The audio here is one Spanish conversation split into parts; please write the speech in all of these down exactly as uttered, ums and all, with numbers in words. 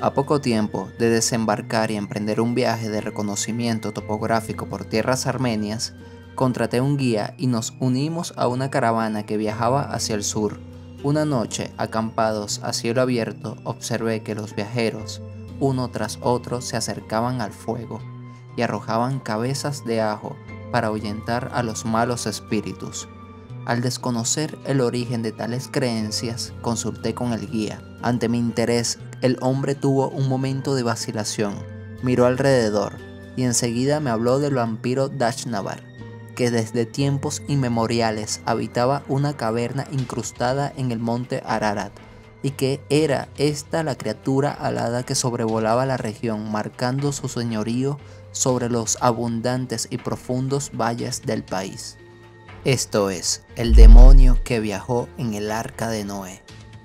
A poco tiempo de desembarcar y emprender un viaje de reconocimiento topográfico por tierras armenias, contraté un guía y nos unimos a una caravana que viajaba hacia el sur. Una noche, acampados a cielo abierto, observé que los viajeros, uno tras otro, se acercaban al fuego y arrojaban cabezas de ajo para ahuyentar a los malos espíritus. Al desconocer el origen de tales creencias, consulté con el guía. Ante mi interés, el hombre tuvo un momento de vacilación, miró alrededor y enseguida me habló del vampiro Dashnavar, que desde tiempos inmemoriales habitaba una caverna incrustada en el monte Ararat, y que era esta la criatura alada que sobrevolaba la región, marcando su señorío sobre los abundantes y profundos valles del país. Esto es, el demonio que viajó en el arca de Noé.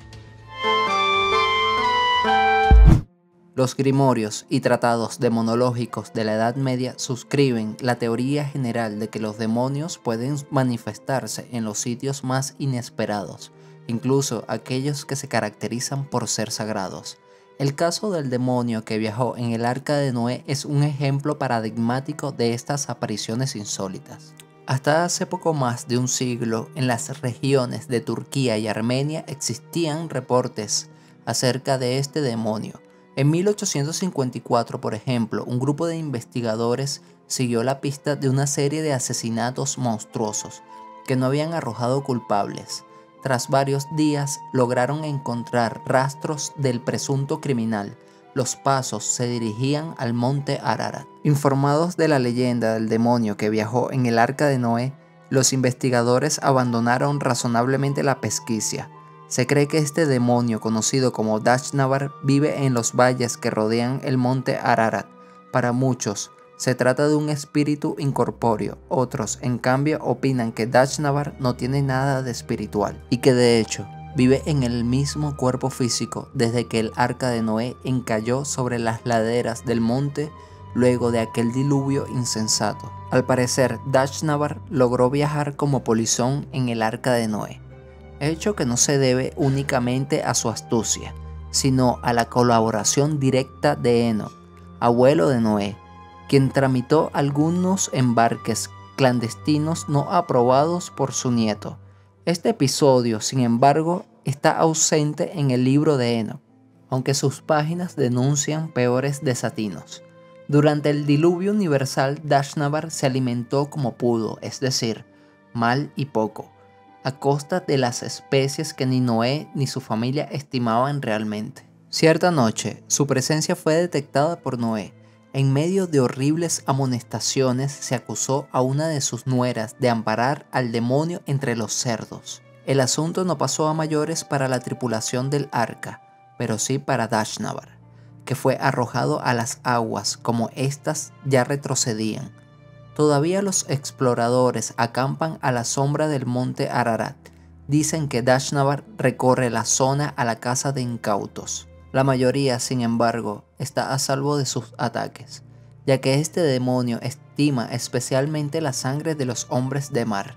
Los grimorios y tratados demonológicos de la Edad Media suscriben la teoría general de que los demonios pueden manifestarse en los sitios más inesperados, incluso aquellos que se caracterizan por ser sagrados. El caso del demonio que viajó en el arca de Noé es un ejemplo paradigmático de estas apariciones insólitas. Hasta hace poco más de un siglo, en las regiones de Turquía y Armenia existían reportes acerca de este demonio. En mil ochocientos cincuenta y cuatro, por ejemplo, un grupo de investigadores siguió la pista de una serie de asesinatos monstruosos que no habían arrojado culpables. Tras varios días lograron encontrar rastros del presunto criminal. Los pasos se dirigían al monte Ararat. Informados de la leyenda del demonio que viajó en el arca de Noé, los investigadores abandonaron razonablemente la pesquisa. Se cree que este demonio, conocido como Dashnavar, vive en los valles que rodean el monte Ararat. Para muchos, se trata de un espíritu incorpóreo. Otros, en cambio, opinan que Dashnavar no tiene nada de espiritual y que de hecho vive en el mismo cuerpo físico desde que el arca de Noé encalló sobre las laderas del monte luego de aquel diluvio insensato. Al parecer, Dashnavar logró viajar como polizón en el arca de Noé, hecho que no se debe únicamente a su astucia, sino a la colaboración directa de Enoch, abuelo de Noé, quien tramitó algunos embarques clandestinos no aprobados por su nieto. Este episodio, sin embargo, está ausente en el libro de Enoch, aunque sus páginas denuncian peores desatinos. Durante el diluvio universal, Dashnavar se alimentó como pudo, es decir, mal y poco, a costa de las especies que ni Noé ni su familia estimaban realmente. Cierta noche, su presencia fue detectada por Noé. En medio de horribles amonestaciones, se acusó a una de sus nueras de amparar al demonio entre los cerdos. El asunto no pasó a mayores para la tripulación del arca, pero sí para Dashnavar, que fue arrojado a las aguas como éstas ya retrocedían. Todavía los exploradores acampan a la sombra del monte Ararat. Dicen que Dashnavar recorre la zona a la caza de incautos. La mayoría, sin embargo, está a salvo de sus ataques, ya que este demonio estima especialmente la sangre de los hombres de mar.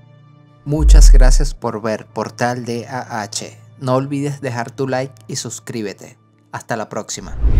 Muchas gracias por ver Portal D A H. No olvides dejar tu like y suscríbete. Hasta la próxima.